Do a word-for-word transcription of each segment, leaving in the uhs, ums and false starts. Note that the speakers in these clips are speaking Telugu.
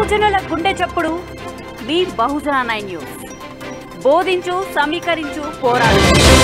బహుజనుల గుండె చప్పుడు మీ బహుజన నైన్ న్యూస్. బోధించు, సమీకరించు, పోరాడు.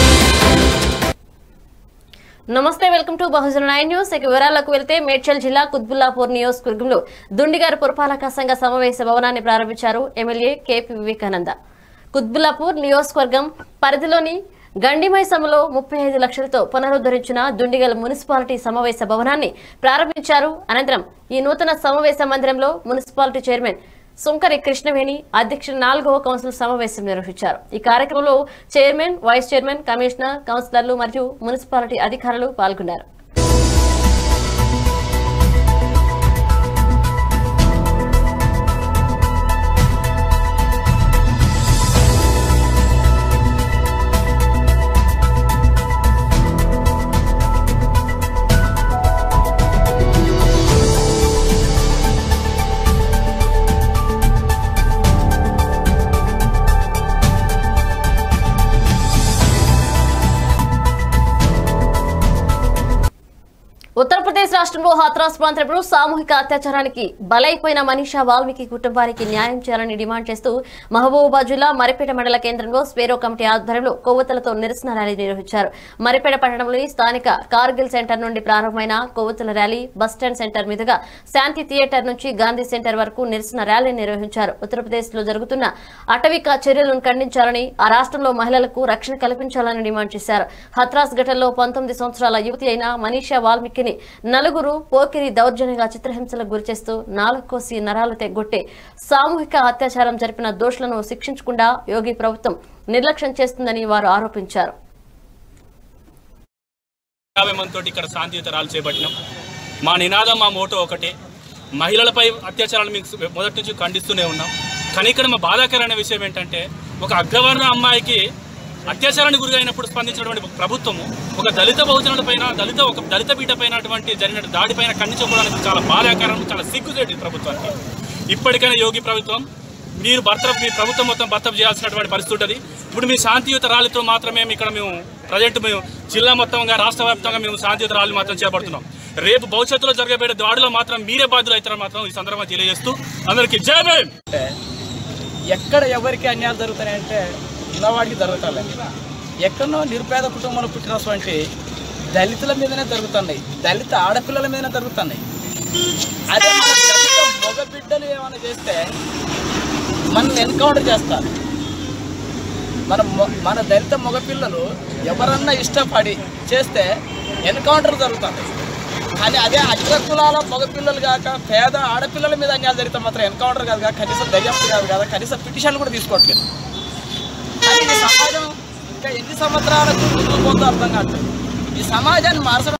నమస్తే, welcome to Bahujan nine news. ఇక వివరాలకు వెళ్తే మేడ్చల్ జిల్లా కుత్బుల్లాపూర్ నియోజకవర్గంలో దుండిగారు పురపాలక సంఘ సమావేశ భవనాన్ని ప్రారంభించారు ఎమ్మెల్యే కేపీ వివేకానంద. కుత్బుల్లాపూర్ నియోజకవర్గం పరిధిలోని గండిమైసంలో ముప్పై ఐదు లక్షలతో పునరుద్ధరించిన దుండిగల్ మున్సిపాలిటీ సమావేశ భవనాన్ని ప్రారంభించారు. అనంతరం ఈ నూతన సమావేశ మందిరంలో మున్సిపాలిటీ చైర్మన్ సుంకరి కృష్ణవేణి అధ్యక్షుడు నాలుగవ కౌన్సిల్ సమావేశం నిర్వహించారు. ఈ కార్యక్రమంలో చైర్మన్, వైస్ చైర్మన్, కమిషనర్, కౌన్సిలర్లు మరియు మున్సిపాలిటీ అధికారులు పాల్గొన్నారు. ఉత్తరప్రదేశ్ రాష్ట్రంలో హాత్రాస్ ప్రాంతంలో సామూహిక అత్యాచారానికి బలైపోయిన మనీషా వాల్మీకి కుటుంబానికి న్యాయం చేయాలని డిమాండ్ చేస్తూ మహబూబాబాద్ జిల్లా మరిపేట మండల కేంద్రంలో స్వేరో కమిటీ ఆధ్వర్యంలో కొవ్వొత్తులతో నిరసన ర్యాలీ నిర్వహించారు. మరిపేట పట్టణంలోని స్థానిక కార్గిల్ సెంటర్ నుండి ప్రారంభమైన కొవ్వొత్తుల ర్యాలీ బస్టాండ్ సెంటర్ మీదుగా శాంతి థియేటర్ నుంచి గాంధీ సెంటర్ వరకు నిరసన ర్యాలీ నిర్వహించారు. ఉత్తరప్రదేశ్ లో జరుగుతున్న అటవిక చర్యలను ఖండించాలని, ఆ రాష్ట్రంలో మహిళలకు రక్షణ కల్పించాలని డిమాండ్ చేశారు. హత్రాస్ ఘటనలో పంతొమ్మిది సంవత్సరాల యువతి అయిన మనీషా వాల్మీకి నలుగురు పోకిరి దౌర్జన్యంగా చిత్రహింసలకు గురిచేస్తూ నాలుగు కోసి నరాలు తెగొట్టే సామూహిక అత్యాచారం జరిపిన దోషులను శిక్షించకుండా యోగి ప్రభుత్వం నిర్లక్ష్యం చేస్తుందని వారు ఆరోపించారు. ఇక్కడ శాంతియుతరాలు చేపట్టినాం. మా నినాదం, మా మోటో ఒకటే, మహిళలపై అత్యాచారాలు మీకు మొదటి నుంచి ఖండిస్తూనే ఉన్నాం. కానీ ఇక్కడ మా బాధాకరమైన విషయం ఏంటంటే, ఒక అగ్రవర్ణ అమ్మాయికి అత్యాచారానికి గురి అయినప్పుడు స్పందించినటువంటి ప్రభుత్వము ఒక దళిత బహుజనుల పైన దళిత ఒక దళిత పీఠ పైనటువంటి జరిగిన దాడిపైన ఖండించుకోవడానికి చాలా బాధాకరం, చాలా సిగ్గుచేటు ప్రభుత్వానికి. ఇప్పటికైనా యోగి ప్రభుత్వం మీరు భర్త మీ ప్రభుత్వం మొత్తం భర్తపు చేయాల్సినటువంటి పరిస్థితి ఉంటుంది. ఇప్పుడు మీ శాంతియుత ర్యాలీతో మాత్రమే ఇక్కడ మేము ప్రజెంట్ మేము జిల్లా మొత్తంగా రాష్ట్ర వ్యాప్తంగా మేము శాంతియుత ర్యాలీ మాత్రం చేపడుతున్నాం. రేపు భవిష్యత్తులో జరగబోయే దాడిలో మాత్రం మీరే బాధ్యులు అవుతారని మాత్రం ఈ సందర్భంగా తెలియజేస్తూ అందరికీ జై భీమ్. ఎక్కడ ఎవరికి అన్యాయాలు జరుగుతాయంటే ఉన్నవాడికి జరుగుతాయి. ఎక్కడో నిరుపేద కుటుంబంలో పుట్టినటువంటి దళితుల మీదనే జరుగుతున్నాయి, దళిత ఆడపిల్లల మీదనే జరుగుతున్నాయి. అదే దళిత మగ బిడ్డలు ఏమైనా చేస్తే మనం ఎన్కౌంటర్ చేస్తారు. మన మన దళిత మగపిల్లలు ఎవరన్నా ఇష్టపడి చేస్తే ఎన్కౌంటర్ జరుగుతుంది. కానీ అదే అగ్రకులాల మగపిల్లలు కాక పేద ఆడపిల్లల మీద అన్యాయాలు జరిగితే మాత్రం ఎన్కౌంటర్ కాదు కదా, కనీసం దర్యాప్తు కాదు కదా, కనీసం పిటిషన్లు కూడా తీసుకోవట్లేదు. కానీ ఈ సమాజం ఇంకా ఎన్ని సంవత్సరాలకు ముందుకు పోతుందో అర్థం కావట్లేదు. ఈ సమాజాన్ని మార్చడం.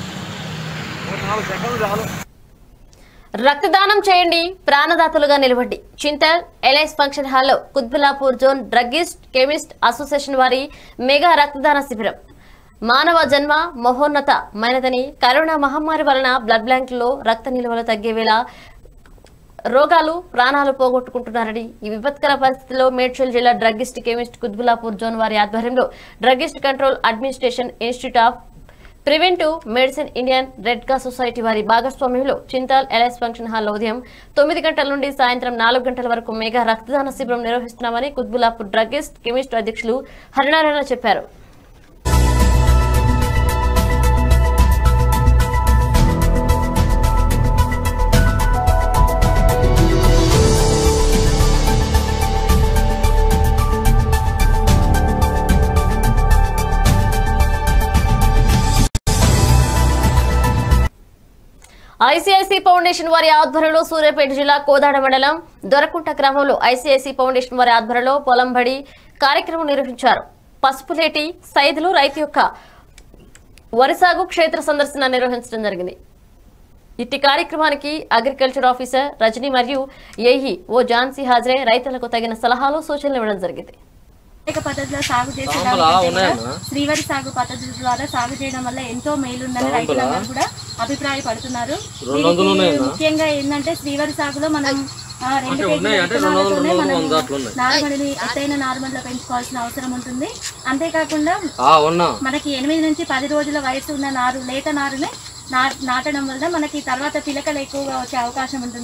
రక్తదానం చేయండి, ప్రాణదాతలుగా నిలవండి. చింతల్ ఎల్ఐస్ ఫంక్షన్ హాల్లో Quthbullapur zone druggist chemist association వారి మెగా రక్తదాన శిబిరం. మానవ జన్మ మహోన్నతమైనదని, కరోనా మహమ్మారి వలన బ్లడ్ బ్యాంకుల్లో రక్త నిల్వలు తగ్గేవేళ రోగాలు ప్రాణాలు పోగొట్టుకుంటున్నారని, ఈ విపత్కర పరిస్థితిలో మేడ్చల్ జిల్లా డ్రగ్గిస్ట్ కెమిస్ట్ కుత్బుల్లాపూర్ జోన్ వారి ఆధ్వర్యంలో druggist control administration institute of preventive medicine Indian red cross society వారి భాగస్వామ్యంలో చింతాల్ ఎల్ఐస్ ఫంక్షన్ హాల్లో ఉదయం తొమ్మిది గంటల నుండి సాయంత్రం నాలుగు గంటల వరకు మెగా రక్తదాన శిబిరం నిర్వహిస్తున్నామని కుత్బుల్లాపూర్ డ్రగ్గిస్ట్ కెమిస్ట్ అధ్యక్షులు హరినారాయణ చెప్పారు. ఐసీఐసీ ఫౌండేషన్ వారి ఆధ్వర్యంలో సూర్యాపేట జిల్లా కోదాడ మండలం దొరకుంట గ్రామంలో ఐసీఐసీ ఫౌండేషన్ వారి ఆధ్వర్యంలో పొలంబడి కార్యక్రమం నిర్వహించారు. పసుపులేటి సైదులు రైతు యొక్క వరి సాగు క్షేత్ర సందర్శన నిర్వహించడం జరిగింది. ఇట్టి కార్యక్రమానికి అగ్రికల్చర్ ఆఫీసర్ రజనీ మరియు ఏఈ ఓ ఝాన్సీ హాజరై రైతులకు తగిన సలహాలు, సూచనలు ఇవ్వడం జరిగింది. పద్ధతిలో సాగు చేసే శ్రీవరి సాగు పద్ధతి ద్వారా సాగు చేయడం వల్ల ఎంతో మేలుందని రైతులందరూ కూడా అభిప్రాయపడుతున్నారు. ముఖ్యంగా ఏంటంటే శ్రీవరి సాగులో మనం రెండు కేజీలతోనే మనం నార్మల్ని ఎత్తైన నార్మల్ లో పెంచుకోవాల్సిన అవసరం ఉంటుంది. అంతేకాకుండా మనకి ఎనిమిది నుంచి పది రోజుల వయసు ఉన్న నారు లేత నారునే నాటడం వల్ల మనకి తర్వాత పిలకలు ఎక్కువగా వచ్చే అవకాశం ఉంటుంది.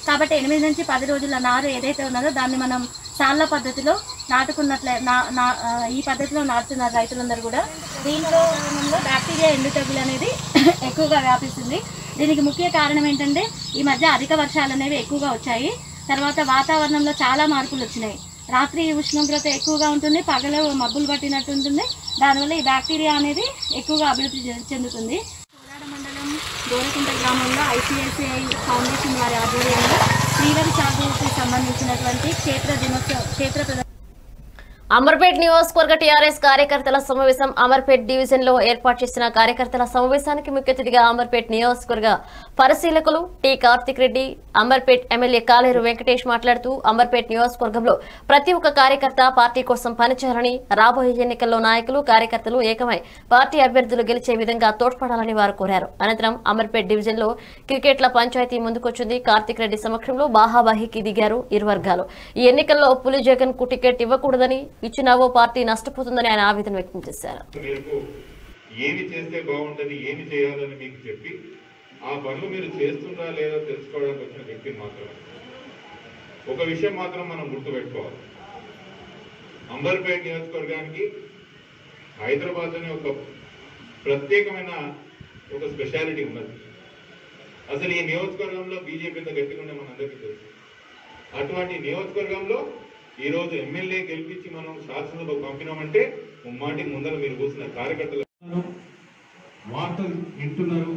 కాబట్టి ఎనిమిది నుంచి పది రోజుల నారు ఏదైతే ఉన్నదో దాన్ని మనం సాళ్ళ పద్ధతిలో నాటుకున్నట్లే నా నా ఈ పద్ధతిలో నాటుతున్నారు రైతులందరూ కూడా. దీంట్లో బ్యాక్టీరియా ఎండుతగులు అనేది ఎక్కువగా వ్యాపిస్తుంది. దీనికి ముఖ్య కారణం ఏంటంటే ఈ మధ్య అధిక వర్షాలు అనేవి ఎక్కువగా వచ్చాయి. తర్వాత వాతావరణంలో చాలా మార్పులు వచ్చినాయి. రాత్రి ఉష్ణోగ్రత ఎక్కువగా ఉంటుంది, పగలు మబ్బులు పట్టినట్టు ఉంటుంది. దానివల్ల ఈ బ్యాక్టీరియా అనేది ఎక్కువగా అభివృద్ధి చెందుతుంది. కోలాడ మండలం గోరకుంట గ్రామంలో ఐసిఐసిఐ ఫౌండేషన్ వారి ఆధ్వర్యంలో శ్రీవరి సాగుకు సంబంధించినటువంటి క్షేత్ర దినోత్సవ క్షేత్ర ప్రదర్శన అమర్పేట్ నియోజకవర్గ టీఆర్ఎస్ కార్యకర్తల సమావేశం అమర్పేట్ డివిజన్ లో ఏర్పాటు చేసిన కార్యకర్తల సమావేశానికి ముఖ్య అతిథిగా అమర్పేట్ నియోజకవర్గ పరిశీలకులు టి కార్తిక్ రెడ్డి, అమర్పేట్ ఎమ్మెల్యే కాలేరు వెంకటేష్ మాట్లాడుతూ అమర్పేట్ నియోజకవర్గంలో ప్రతి ఒక్క కార్యకర్త పార్టీ కోసం పనిచేయాలని, రాబోయే ఎన్నికల్లో నాయకులు కార్యకర్తలు ఏకమై పార్టీ అభ్యర్థులు గెలిచే విధంగా తోడ్పడాలని వారు కోరారు. అనంతరం అమర్పేట్ డివిజన్ లో క్రికెట్ల పంచాయతీ ముందుకొచ్చింది. కార్తిక్ రెడ్డి సమక్షంలో బాహాబాహికి దిగారు ఇరు వర్గాలు. ఈ ఎన్నికల్లో పులి జగన్ కు టికెట్ ఇవ్వకూడదని, ఇచ్చినావో పార్టీ నష్టపోతుందని ఆయన ఆవేదన వ్యక్తం చేశారు. ఏమి చేస్తే బాగుంటది, ఏమి చేయాలని మీకు చెప్పి ఆ పనులు మీరు చేస్తున్నా లేదా తెలుసుకోవడానికి వచ్చిన వ్యక్తిని మాత్రమే. ఒక విషయం మాత్రం మనం గుర్తుపెట్టుకోవాలి, అంబర్పేట్ నియోజకవర్గానికి హైదరాబాద్ అనే ఒక ప్రత్యేకమైన ఒక స్పెషాలిటీ ఉన్నది. అసలు ఈ నియోజకవర్గంలో బీజేపీ ఎంత గట్టిగా ఉండే మనందరికీ తెలుసు. అటువంటి నియోజకవర్గంలో ఈ రోజు ఎమ్మెల్యే గెలిపించి మనం శాసనసభకు పంపినామంటే ముమ్మాటికి ముందర మీరు కూర్చున్న కార్యకర్తలు వార్తలు వింటున్నారు.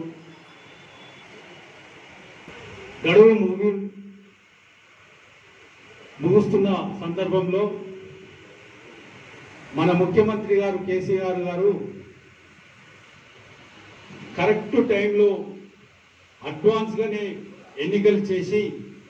గడువు ముగి ముగుస్తున్న సందర్భంలో మన ముఖ్యమంత్రి గారు కేసీఆర్ గారు కరెక్ట్ టైంలో అడ్వాన్స్గానే ఎన్నికలు చేసి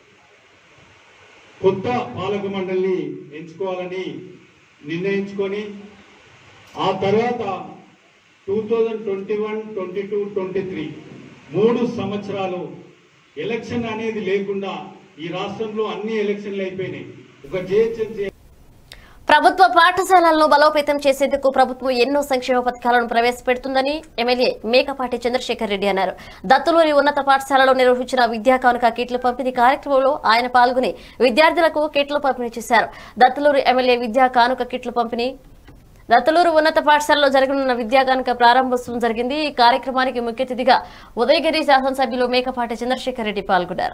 కొత్త పాలక మండలిని ఎంచుకోవాలని నిర్ణయించుకొని ఆ తర్వాత two thousand twenty one twenty two twenty three మూడు సంవత్సరాలు ఎలక్షన్ అనేది లేకుండా ఈ రాష్ట్రంలో అన్ని ఎలక్షన్లు అయిపోయినాయి. ఒక జిహెచ్ఎంసీ ప్రభుత్వ పాఠశాలలను బలోపేతం చేసేందుకు ప్రభుత్వం ఎన్నో సంక్షేమ పథకాలను ప్రవేశపెడుతుందని ఎమ్మెల్యే మేకపాటి చంద్రశేఖర్ రెడ్డి అన్నారు. దత్తులూరి ఉన్నత పాఠశాలలో నిర్వహించిన విద్యా కానుక కిట్ల పంపిణీ కార్యక్రమంలో ఆయన పాల్గొని విద్యార్థులకు కిట్లు పంపిణీ చేశారు. దత్తులూరు ఎమ్మెల్యే విద్యా కానుక కిట్లు పంపిణీ దత్తులూరు ఉన్నత పాఠశాలలో జరగనున్న విద్యా కానుక ప్రారంభోత్సవం జరిగింది. ఈ కార్యక్రమానికి ముఖ్య అతిథిగా ఉదయగిరి శాసనసభ్యులు మేకపాటి చంద్రశేఖర్ రెడ్డి పాల్గొన్నారు.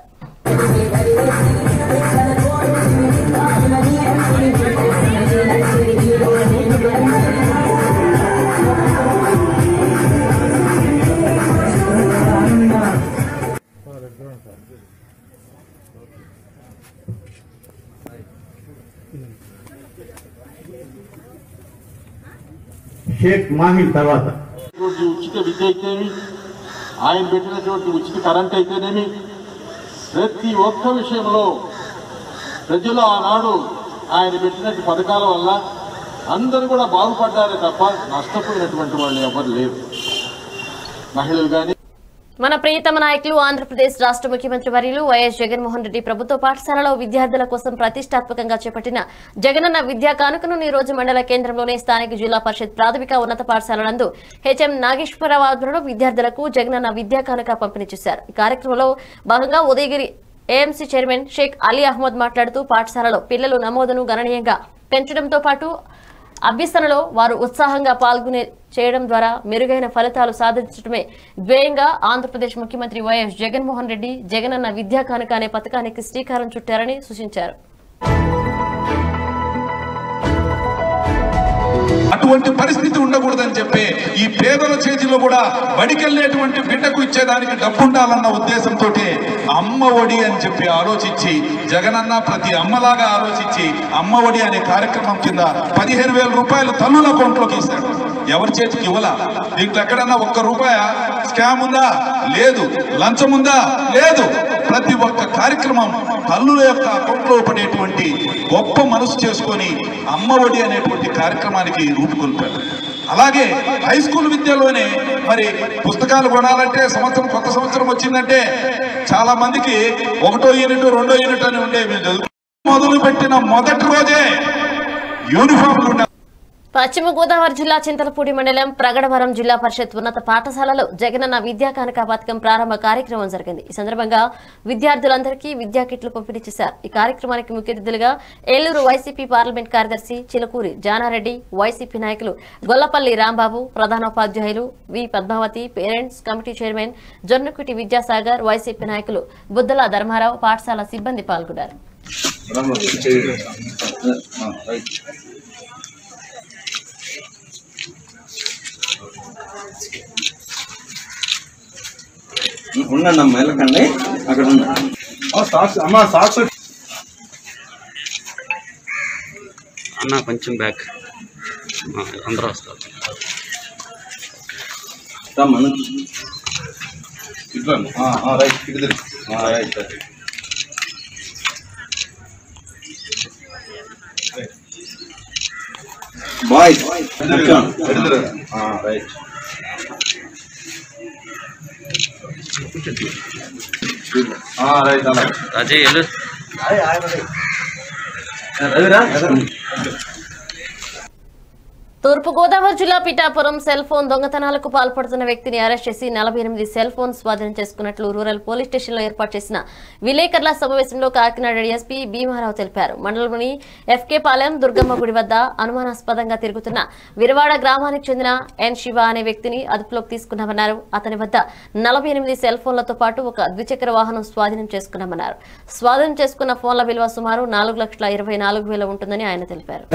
షేక్ మాహిల్ తర్వాత ఉచిత విద్య అయితేనేమి, ఆయన పెట్టినటువంటి ఉచిత కరెంట్ అయితేనేమి, ప్రతి ఒక్క విషయంలో ప్రజలు ఆనాడు ఆయన పెట్టినటువంటి పథకాల వల్ల అందరూ కూడా బాగుపడ్డారే తప్ప నష్టపోయినటువంటి వాళ్ళు ఎవరు లేరు. మహిళలు కానీ మన ప్రియతమ నాయకులు ఆంధ్రప్రదేశ్ రాష్ట్ర ముఖ్యమంత్రి వర్యులు వైఎస్ జగన్మోహన్ రెడ్డి ప్రభుత్వ పాఠశాలలో విద్యార్థుల కోసం ప్రతిష్టాత్మకంగా చేపట్టిన జగనన్న విద్యా కానుకను ఈ రోజు మండల కేంద్రంలోని స్థానిక జిల్లా పరిషత్ ప్రాథమిక ఉన్నత పాఠశాల నందు హెచ్ఎం నాగేశ్వరరావు ఆధ్వర్యంలో విద్యార్థులకు జగనన్న విద్యా కానుక పంపిణీ చేశారు. ఈ కార్యక్రమంలో భాగంగా ఉదయగిరి ఏఎంసీ చైర్మన్ షేక్ అలీ అహ్మద్ మాట్లాడుతూ పాఠశాలలో పిల్లలు నమోదును గణనీయంగా పెంచడంతో పాటు అభ్యసనలో వారు ఉత్సాహంగా పాల్గొనే చేయడం ద్వారా మెరుగైన ఫలితాలు సాధించడమే ధ్యేయంగా ఆంధ్రప్రదేశ్ ముఖ్యమంత్రి వైఎస్ జగన్మోహన్ రెడ్డి జగనన్న విద్యా కానుక అనే పథకానికి శ్రీకారం చుట్టారని సూచించారు. అటువంటి పరిస్థితి ఉండకూడదని చెప్పి ఈ పేదల చేతిలో కూడా బడికెళ్లేటువంటి బిడ్డకు ఇచ్చేదానికి డబ్బు ఉండాలన్న ఉద్దేశంతో అమ్మ ఒడి అని చెప్పి ఆలోచించి జగనన్న ప్రతి అమ్మలాగా ఆలోచించి అమ్మ ఒడి అనే కార్యక్రమం కింద పదిహేను వేల రూపాయలు తల్లుల అకౌంట్లోకి ఇస్తాడు. ఎవరి చేతికి ఇవ్వాల? దీంట్లో ఎక్కడన్నా ఒక్క రూపాయ స్కామ్ ఉందా? లేదు. లంచం ఉందా? లేదు. ప్రతి ఒక్క కార్యక్రమం తల్లుల యొక్క అకౌంట్లో పడేటువంటి గొప్ప మనసు చేసుకొని అమ్మ ఒడి అనేటువంటి కార్యక్రమానికి రూపుకొల్పారు. అలాగే హై స్కూల్ విద్యలోనే మరి పుస్తకాలు కొనాలంటే సంవత్సరం కొత్త సంవత్సరం వచ్చిందంటే చాలా మందికి ఒకటో యూనిట్ రెండో యూనిట్ అని ఉండేవి. మొదలు పెట్టిన మొదటి రోజే యూనిఫామ్లు ఉండాలి. పశ్చిమ గోదావరి జిల్లా చింతలపూడి మండలం ప్రగడవరం జిల్లా పరిషత్ ఉన్నత పాఠశాలలో జగనన్న విద్యా కానుక పథకం ప్రారంభ కార్యక్రమం జరిగింది. ఈ సందర్భంగా విద్యార్థులందరికీ విద్యా కిట్లు పంపిణీ చేశారు. ఈ కార్యక్రమానికి ముఖ్య అతిథులుగా ఏలూరు వైసీపీ పార్లమెంట్ కార్యదర్శి చిలకూరి జానారెడ్డి, వైసీపీ నాయకులు గొల్లపల్లి రాంబాబు, ప్రధానోపాధ్యాయులు V Padmavathi, parents committee chairman Jonnakuti Vidyasagar, YCP నాయకులు బుద్దల ధర్మారావు, పాఠశాల సిబ్బంది పాల్గొన్నారు. ఉండండి అమ్మ, వెళ్ళకండి, అక్కడ ఉండండి. అమ్మా సాక్స్ అన్న కొంచెం బ్యాక్ అందరూ వస్తారు. రైట్ ఇటు రైట్ బాయ్ రైట్ అజయ్ వెళ్ళు. తూర్పుగోదావరి జిల్లా పిఠాపురం సెల్ ఫోన్ దొంగతనాలకు పాల్పడుతున్న వ్యక్తిని అరెస్ట్ చేసి నలభై ఎనిమిది సెల్ ఫోన్ స్వాధీనం చేసుకున్నట్లు రూరల్ పోలీస్ స్టేషన్లో ఏర్పాటు చేసిన విలేకరుల సమావేశంలో కాకినాడ డీఎస్పీ భీమారావు తెలిపారు. మండలంలోని ఎఫ్కే పాలెం దుర్గమ్మ గుడి వద్ద అనుమానాస్పదంగా తిరుగుతున్న విరవాడ గ్రామానికి చెందిన ఎన్ శివ అనే వ్యక్తిని అదుపులోకి తీసుకున్నామన్నారు. అతని వద్ద నలభై ఎనిమిది సెల్ ఫోన్లతో పాటు ఒక ద్విచక్ర వాహనం స్వాధీనం చేసుకున్నామన్నారు. స్వాధీనం చేసుకున్న ఫోన్ల విలువ సుమారు నాలుగు లక్షల ఇరవై నాలుగు వేల ఉంటుందని ఆయన తెలిపారు.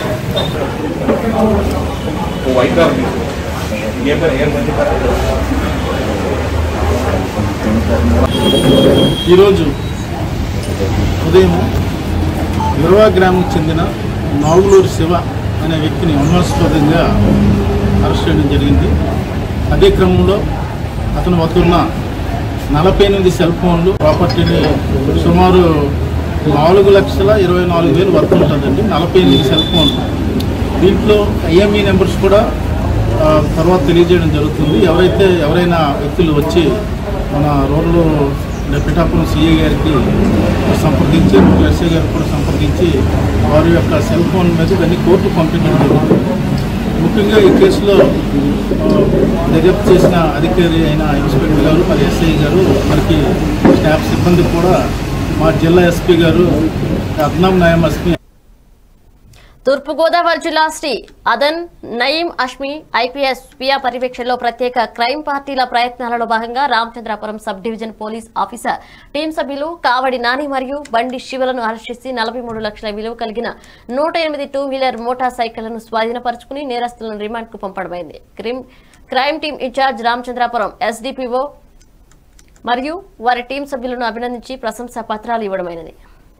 ఈరోజు ఉదయం విరవా గ్రామంకి చెందిన నాగులూరు శివ అనే వ్యక్తిని అనుమానాస్పదంగా అరెస్ట్ చేయడం జరిగింది. అదే క్రమంలో అతను వద్దున్న నలభై ఎనిమిది సెల్ ఫోన్లు ప్రాపర్టీని సుమారు నాలుగు లక్షల ఇరవై నాలుగు వేలు వరకు ఉంటుందండి. నలభై ఎనిమిది సెల్ ఫోన్లు, దీంట్లో ఐఎంఈ నెంబర్స్ కూడా తర్వాత తెలియజేయడం జరుగుతుంది. ఎవరైతే ఎవరైనా వ్యక్తులు వచ్చి మన రూరల్ పిఠాపురం సిఐ గారికి సంప్రదించి, ఎస్ఐ గారికి కూడా సంప్రదించి వారి యొక్క సెల్ ఫోన్ మీద ఇవన్నీ కోర్టు పంపించడం జరుగుతుంది. ముఖ్యంగా ఈ కేసులో దర్యాప్తు చేసిన అధికారి అయిన ఇన్స్పెక్టర్ గారు, మరి ఎస్ఐ గారు, మనకి స్టాఫ్ సిబ్బంది కూడా మా జిల్లా ఎస్పీ గారు అద్నాం నాయం ఎస్పీ తూర్పుగోదావరి జిల్లా శ్రీ అదన్ నయీం అష్మి ఐపీఎస్ పియా పర్యవేక్షణలో ప్రత్యేక క్రైమ్ పార్టీల ప్రయత్నాలలో భాగంగా Ramachandrapuram sub division police officer team సభ్యులు కావడి నాని మరియు బండి శివలను అరెస్ట్ చేసి నలభై మూడు లక్షల విలువ కలిగిన నూట ఎనిమిది టూ వీలర్ మోటార్ సైకిళ్లను స్వాధీనపరుచుకుని నేరస్తులను రిమాండ్ కు పంపడమైంది. Crime team in-charge Ramachandrapuram SDPO మరియు వారి టీం సభ్యులను అభినందించి ప్రశంసా పత్రాలు ఇవ్వడమైనది.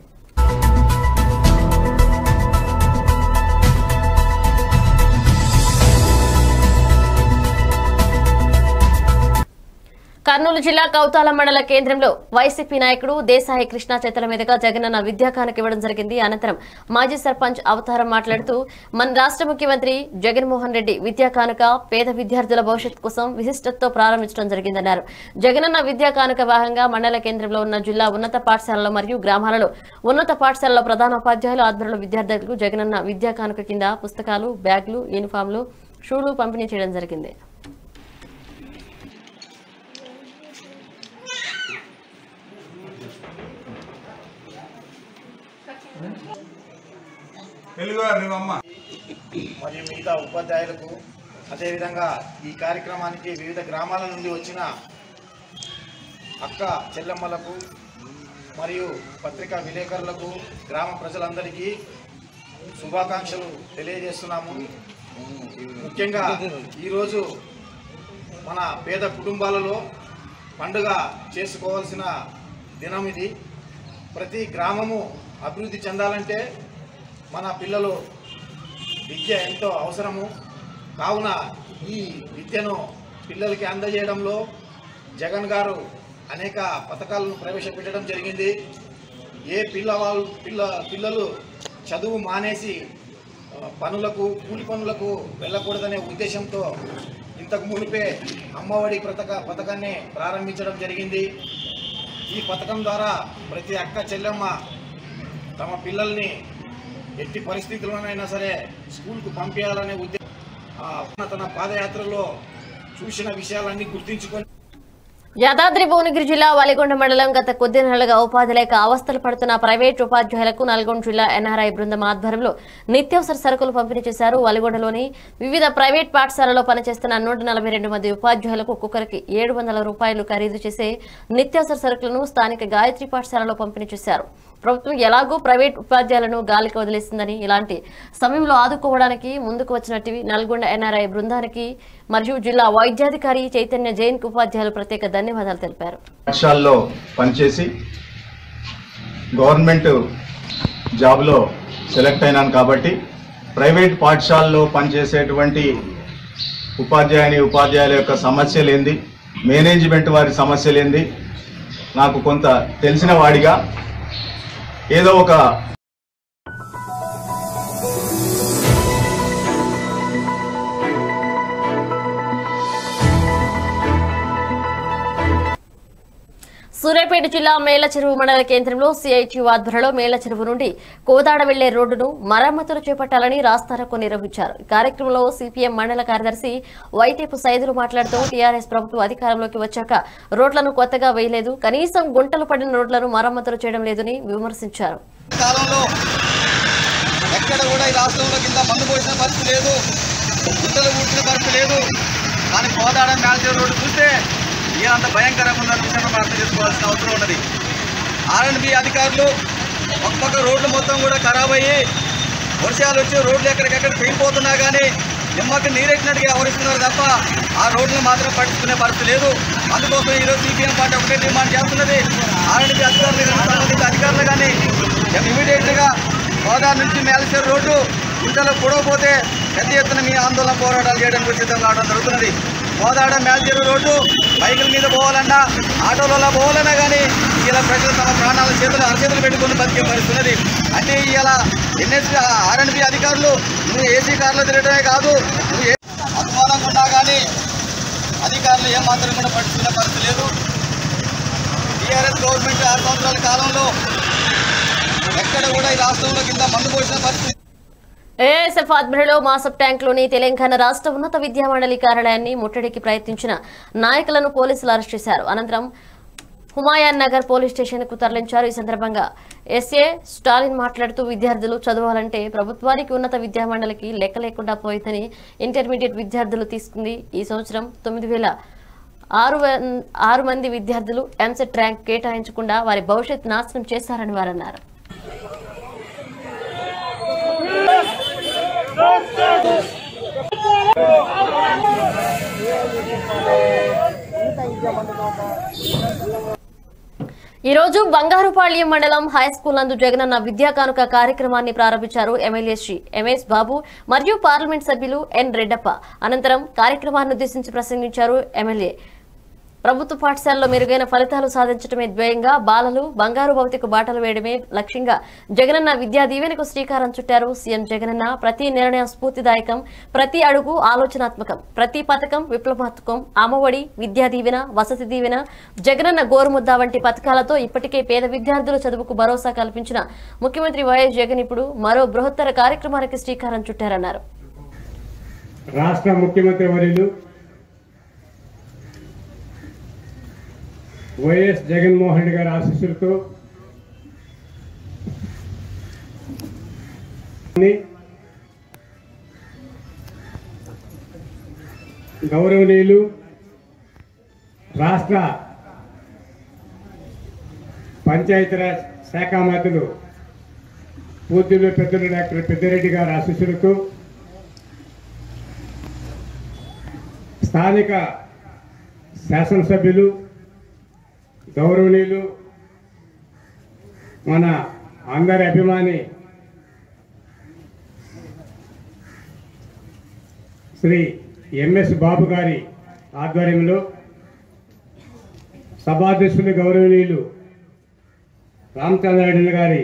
కర్నూలు జిల్లా కౌతాల మండల కేంద్రంలో వైసీపీ నాయకుడు దేశాయి కృష్ణ చేతుల మీదుగా జగనన్న విద్యా కానుక ఇవ్వడం జరిగింది. అనంతరం మాజీ సర్పంచ్ అవతారం మాట్లాడుతూ మన రాష్ట్ర ముఖ్యమంత్రి జగన్మోహన్ రెడ్డి విద్యా కానుక పేద విద్యార్థుల భవిష్యత్తు కోసం విశిష్టతతో ప్రారంభించడం జరిగిందన్నారు. జగనన్న విద్యా కానుక భాగంగా మండల కేంద్రంలో ఉన్న జిల్లా ఉన్నత పాఠశాలలో మరియు గ్రామాలలో ఉన్నత పాఠశాలలో ప్రధానోపాధ్యాయులు ఆధ్వర్యంలో విద్యార్థులకు జగనన్న విద్యా కానుక కింద పుస్తకాలు, బ్యాగులు, యూనిఫామ్లు, షూలు పంపిణీ చేయడం జరిగింది. మరియు మిగతా ఉపాధ్యాయులకు, అదేవిధంగా ఈ కార్యక్రమానికి వివిధ గ్రామాల నుండి వచ్చిన అక్క చెల్లెమ్మలకు మరియు పత్రికా విలేకరులకు, గ్రామ ప్రజలందరికీ శుభాకాంక్షలు తెలియజేస్తున్నాము. ముఖ్యంగా ఈరోజు మన పేద కుటుంబాలలో పండుగ చేసుకోవాల్సిన దినం ఇది. ప్రతి గ్రామము అభివృద్ధి చెందాలంటే మన పిల్లలు విద్య ఎంతో అవసరము. కావున ఈ విద్యను పిల్లలకి అందజేయడంలో జగన్ గారు అనేక పథకాలను ప్రవేశపెట్టడం జరిగింది. ఏ పిల్లవాళ్ళు పిల్ల పిల్లలు చదువు మానేసి పనులకు, కూలి పనులకు వెళ్ళకూడదనే ఉద్దేశంతో ఇంతకు మునిపే అమ్మఒడి పథక పథకాన్ని ప్రారంభించడం జరిగింది. ఈ పథకం ద్వారా ప్రతి అక్క చెల్లెమ్మ తమ పిల్లల్ని ఎట్టి పరిస్థితుల్లోనైనా సరే స్కూల్కు పంపించాలనే ఉద్దేశం తన పాదయాత్రలో చూసిన విషయాలన్నీ గుర్తించుకొని యాదాద్రి భువనగిరి జిల్లా వలిగొండ మండలం గత కొద్ది నెలలుగా ఉపాధి లేక అవస్థలు పడుతున్న ప్రైవేట్ ఉపాధ్యాయులకు నల్గొండ జిల్లా ఎన్ఆర్ఐ బృందం ఆధ్వర్యంలో నిత్యావసర సరుకులు పంపిణీ చేశారు. వలిగొండలోని వివిధ ప్రైవేట్ పాఠశాలలో పనిచేస్తున్న నూట నలభై రెండు మంది ఉపాధ్యాయులకు ఒక్కొక్కరికి ఏడు వందల రూపాయలు ఖరీదు చేసే నిత్యావసర సరుకులను స్థానిక గాయత్రి పాఠశాలలో పంపిణీ చేశారు. ప్రభుత్వం ఎలాగో ప్రైవేట్ ఉపాధ్యాయులను గాలికి వదిలేస్తుందని ఇలాంటి సమయంలో ఆదుకోవడానికి ముందుకు వచ్చినట్టు నల్గొండ ఎన్ఆర్ఐ బృందానికి మరియు జిల్లా వైద్యాధికారి చైతన్య జైన్ కు ఉపాధ్యాయులు ప్రత్యేక ధన్యవాదాలు తెలిపారు. పాఠశాలలో పనిచేసి గవర్నమెంట్ జాబ్లో సెలెక్ట్ అయినాను కాబట్టి ప్రైవేట్ పాఠశాలలో పనిచేసేటువంటి ఉపాధ్యాయుని ఉపాధ్యాయుల యొక్క సమస్యలు ఏంది, మేనేజ్మెంట్ వారి సమస్యలు ఏంది నాకు కొంత తెలిసిన వాడిగా ఏదో ఒక సూర్యాపేట జిల్లా మేళ్లచెరువు మండల కేంద్రంలో సిఐటియు ఆధ్వర్యంలో మేళ్లచెరువు నుండి కోదాడ వెళ్లే రోడ్డును మరమ్మతులు చేపట్టాలని రాస్తారోకో నిర్వహించారు. ఈ కార్యక్రమంలో సిపిఎం మండల కార్యదర్శి వైటేపు సైదులు మాట్లాడుతూ టీఆర్ఎస్ ప్రభుత్వం అధికారంలోకి వచ్చాక రోడ్లను కొత్తగా వేయలేదు, కనీసం గుంటలు పడిన రోడ్లను మరమ్మతులు చేయడం లేదని విమర్శించారు. ఎక్కడ కూడా ఈ రాష్ట్రంలో కింద మందు పోసిన పరిస్థితి లేదు, గుంటలు కూర్చున్న పరిస్థితి లేదు. కానీ కోదాడ మేళ్లచెరువు రోడ్డు చూస్తే ఇదంత భయంకరంగా ఉన్న విషయాన్ని మనం అర్థం చేసుకోవాల్సిన అవసరం ఉన్నది. ఆర్ఎండ్బి అధికారులు ఒక పక్క రోడ్లు మొత్తం కూడా ఖరాబ్ అయ్యి వర్షాలు వచ్చి రోడ్లు ఎక్కడికెక్కడ పెరిగిపోతున్నా కానీ నిమ్మకి నీరెట్టినట్టుగా వ్యవహరిస్తున్నారు తప్ప ఆ రోడ్లను మాత్రం పట్టించుకునే పరిస్థితి లేదు. అందుకోసం ఈరోజు సిపిఎం పార్టీ ఒకటే డిమాండ్ చేస్తున్నది, ఆర్ఎండ్బి అధికారులు కానీ సంబంధిత అధికారులు కానీ ఇమీడియట్గా గోదావరి నుంచి మేళ్లచెరువు రోడ్డు గుంటలో పొడవపోతే పెద్ద ఎత్తున మీ ఆందోళన పోరాటాలు చేయడానికి సిద్ధంగా అవడం జరుగుతున్నది. కోదాడ మేళ్లచెరువు రోడ్డు బైకుల మీద పోవాలన్నా ఆటోలలో పోవాలన్నా కానీ ఇలా ప్రజలు తమ ప్రాణాల చేతులు అరచేతులు పెట్టుకుని బతికే పరిస్థితున్నది. అంటే ఇలా ఎన్ఎస్పీ ఆర్ఎండ్బి అధికారులు నువ్వు ఏసీ కార్లో తిరగడమే కాదు, నువ్వు అధ్వానంగా ఉన్నా కానీ అధికారులు ఏమాత్రం కూడా పట్టుకునే పరిస్థితి లేదు. టీఆర్ఎస్ గవర్నమెంట్ ఆరు సంవత్సరాల కాలంలో ఎక్కడ కూడా ఈ రాష్ట్రంలో కింద మందు పోసిన పరిస్థితి. ఏఎస్ఎఫ్ ఆధ్వర్యంలో మాసప్ ట్యాంక్లోని తెలంగాణ రాష్ట్ర ఉన్నత విద్యా మండలి కార్యాలయాన్ని ముట్టడికి ప్రయత్నించిన నాయకులను పోలీసులు అరెస్ట్ చేశారు. అనంతరం హుమాయాన్ నగర్ పోలీస్ స్టేషన్ కు తరలించారు. ఈ సందర్భంగా ఎస్ఏ స్టాలిన్ మాట్లాడుతూ విద్యార్థులు చదవాలంటే ప్రభుత్వానికి ఉన్నత విద్యా మండలికి లెక్క లేకుండా పోయిందని ఇంటర్మీడియట్ విద్యార్థులు తీసుకుంది. ఈ సంవత్సరం తొమ్మిది వేల ఆరు ఆరు మంది విద్యార్థులు ఎంసెట్ ర్యాంక్ కేటాయించకుండా వారి భవిష్యత్ నాశనం చేశారని వారు అన్నారు. ఈ రోజు బంగారుపాళ్యం మండలం హైస్కూల్ నందు జగనన్న విద్యా కానుక కార్యక్రమాన్ని ప్రారంభించారు ఎమ్మెల్యే శ్రీ ఎంఎస్ బాబు మరియు పార్లమెంట్ సభ్యులు ఎన్ రెడ్డప్ప. అనంతరం కార్యక్రమాన్ని ఉద్దేశించి ప్రసంగించారు ఎమ్మెల్యే. ప్రభుత్వ పాఠశాలలో మెరుగైన ఫలితాలు సాధించడమే ధ్యేయంగా బాలలు బంగారు భౌతిక బాటలు వేయడమే లక్ష్యంగా జగనన్న విద్యా దీవెనకు శ్రీకారం చుట్టారు సీఎం జగనన్న. ప్రతి నిర్ణయం స్ఫూర్తిదాయకం, ప్రతి అడుగు ఆలోచనాత్మకం, ప్రతి పథకం విప్లవాత్మకం. అమ్మఒడి, విద్యా దీవెన, వసతి దీవెన, జగనన్న గోరుముద్ద వంటి పథకాలతో ఇప్పటికే పేద విద్యార్థుల చదువుకు భరోసా కల్పించిన ముఖ్యమంత్రి వైఎస్ జగన్ ఇప్పుడు మరో బృహత్తర కార్యక్రమానికి శ్రీకారం చుట్టారన్నారు. రాష్ట్ర ముఖ్యమంత్రి వర్యులు వైఎస్ జగన్మోహన్ రెడ్డి గారి ఆశీస్సులతో గౌరవనీయులు రాష్ట్ర పంచాయతీరాజ్ శాఖ మంత్రులు పూజ్యులు పెద్దలు డాక్టర్ పెద్దిరెడ్డి గారి ఆశీస్సులతో స్థానిక శాసనసభ్యులు గౌరవనీయులు మన అందరి అభిమాని శ్రీ ఎంఎస్ బాబు గారి ఆధ్వర్యంలో సభాధ్యక్షులు గౌరవనీయులు రామచంద్రారెడ్డి గారి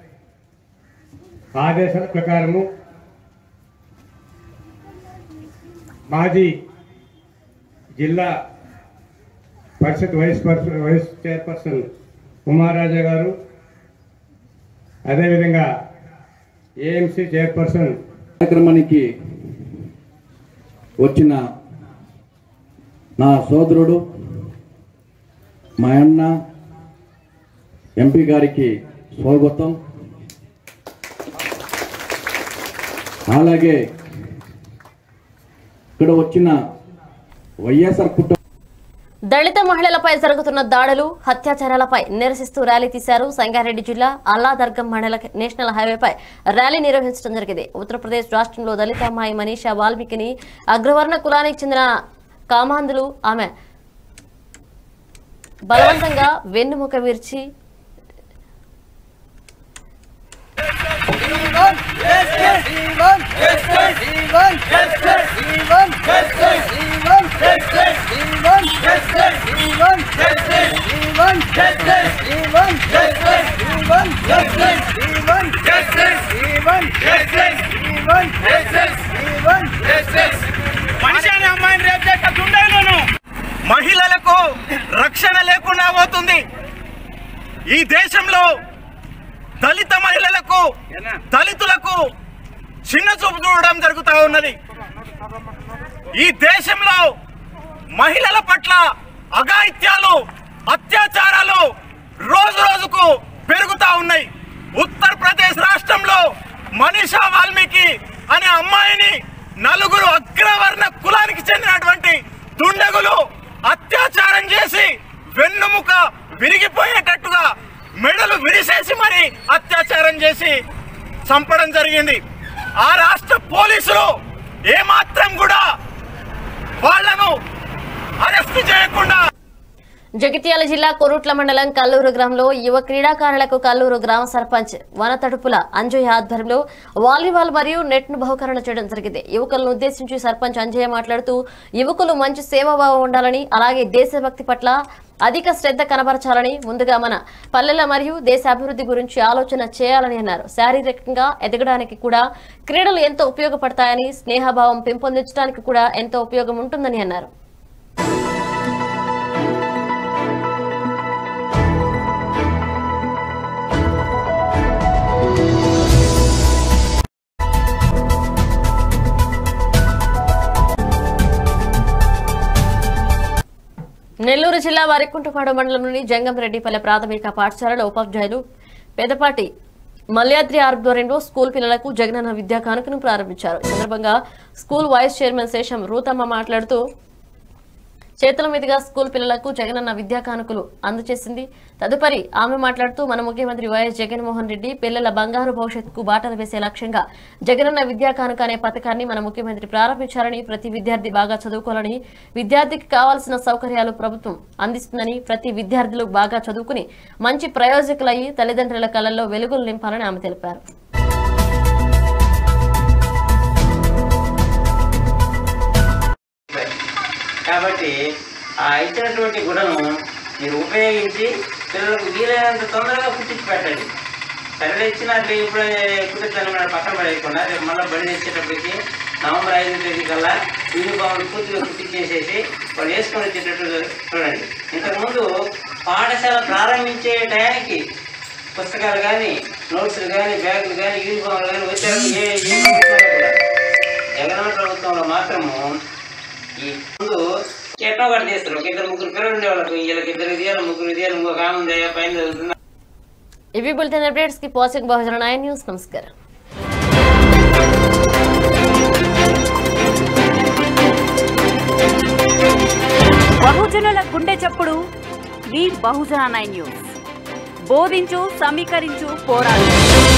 ఆదేశాల ప్రకారము మాజీ zilla parishad vice person vice chairperson Umaraja గారు, అదేవిధంగా ఏఎంసీ చైర్పర్సన్ కార్యక్రమానికి వచ్చిన నా సోదరుడు మా అన్న ఎంపీ గారికి స్వాగతం. అలాగే ఇక్కడ వచ్చిన వైఎస్ఆర్ కుటుంబ దళిత మహిళలపై జరుగుతున్న దాడులు అత్యాచారాలపై నిరసిస్తూ ర్యాలీ తీశారు. సంగారెడ్డి జిల్లా అల్లాదర్గం మండల నేషనల్ హైవేపై ర్యాలీ నిర్వహించడం జరిగింది. ఉత్తరప్రదేశ్ రాష్ట్రంలో దళిత అమ్మాయి మనీషా వాల్మీకిని అగ్రవర్ణ కులానికి చెందిన కామాంధులు ఆమె బలవంతంగా వెన్నుముక విరిచి మనిషిని అమ్మాయిని రేపు చేసిన దుండగులను మహిళలకు రక్షణ లేకుండా పోతుంది. ఈ దేశంలో దళిత మహిళలకు దళితులకు చిన్న చూపు చూడడం జరుగుతూ ఉన్నది. ఈ దేశంలో మహిళల పట్ల అఘాయిత్యాలు అత్యాచారాలు రోజు రోజుకు పెరుగుతూ ఉన్నాయి. ఉత్తరప్రదేశ్ రాష్ట్రంలో మనీషా వాల్మీకి అనే అమ్మాయిని నలుగురు అగ్రవర్ణ కులానికి చెందినటువంటి దుండగులు అత్యాచారం చేసి వెన్నుముక విరిగిపోయేటట్టుగా మెడలు విరిసేసి మరి అత్యాచారం చేసి చంపడం జరిగింది. ఆ రాష్ట్ర పోలీసులు ఏమాత్రం కూడా వాళ్లను అరెస్ట్ చేయకుండా జగిత్యాల జిల్లా కొరుట్ల మండలం కల్లూరు గ్రామంలో యువ క్రీడాకారులకు కల్లూరు గ్రామ సర్పంచ్ వనతడుపుల అంజయ్య ఆధ్వర్యంలో వాలీబాల్ మరియు నెట్ ను బహుకరణ చేయడం జరిగింది. యువకులను ఉద్దేశించి సర్పంచ్ అంజయ్య మాట్లాడుతూ యువకులు మంచి సేవాభావం ఉండాలని, అలాగే దేశభక్తి పట్ల అధిక శ్రద్ధ కనబరచాలని, ముందుగా మన పల్లెల మరియు దేశ అభివృద్ధి గురించి ఆలోచన చేయాలని అన్నారు. శారీరకంగా ఎదగడానికి కూడా క్రీడలు ఎంతో ఉపయోగపడతాయని, స్నేహభావం పెంపొందించడానికి కూడా ఎంతో ఉపయోగం ఉంటుందని అన్నారు. నెల్లూరు జిల్లా వారికుంటపాడు మండలంలోని జంగంరెడ్డిపల్లె ప్రాథమిక పాఠశాలలో ఉపాధ్యాయులు పెదపాటి మల్యాద్రి ఆధ్వర్యంలో స్కూల్ పిల్లలకు జగనన్న విద్యా కానుకను ప్రారంభించారు. ఈ సందర్భంగా స్కూల్ వైస్ చైర్మన్ శేషం రూతమ్మ మాట్లాడుతూ చేతుల మీదుగా స్కూల్ పిల్లలకు జగనన్న విద్యా కానుకలు అందజేసింది. తదుపరి ఆమె మాట్లాడుతూ మన ముఖ్యమంత్రి వైఎస్ జగన్మోహన్ రెడ్డి పిల్లల బంగారు భవిష్యత్తుకు బాటలు వేసే లక్ష్యంగా జగనన్న విద్యా కానుక అనే పథకాన్ని మన ముఖ్యమంత్రి ప్రారంభించారని, ప్రతి విద్యార్థి బాగా చదువుకోవాలని, విద్యార్థికి కావాల్సిన సౌకర్యాలు ప్రభుత్వం అందిస్తుందని, ప్రతి విద్యార్థులు బాగా చదువుకుని మంచి ప్రయోజకులయ్యి తల్లిదండ్రుల కళల్లో వెలుగులు నింపాలని ఆమె తెలిపారు. కాబట్టి ఆ ఇచ్చినటువంటి గుణము మీరు ఉపయోగించి పిల్లలకు వీలైనంత తొందరగా పుట్టించి పెట్టండి. సరే ఇచ్చినట్లు ఇప్పుడే కుట్టించాలని మనం పక్కన పడేయకుండా రేపు మళ్ళీ బడి తెచ్చేటప్పటికి నవంబర్ ఐదో తేదీ కల్లా యూనిఫామ్లు పూర్తిగా కుట్టించేసేసి వాళ్ళు వేసుకొని వచ్చేటట్టు చూడండి. ఇంతకుముందు పాఠశాల ప్రారంభించే టయానికి పుస్తకాలు కానీ, నోట్స్లు కానీ, బ్యాగులు కానీ, యూనిఫామ్లు కానీ వచ్చేటప్పుడు ఏ ఏ కూడా జగన్ ప్రభుత్వంలో మాత్రము ఈ ముందు ఎట్లా ఒకటి చేస్తారు. ఒక ఇద్దరు ముగ్గురు పిల్లలు ఉండే వాళ్ళకు వీళ్ళకి ఇద్దరు ఇదేయాలి, ముగ్గురు ఇదేయాలి, ఇంకొక ఆమె ఉంది పైన చదువుతున్నా. ఇవి బులెటిన్ అప్డేట్స్ కి వాచింగ్ బహుజన నైన్ న్యూస్. నమస్కారం. బహుజనుల గుండె చప్పుడు మీ బహుజన నైన్ న్యూస్. బోధించు, సమీకరించు, పోరాడు.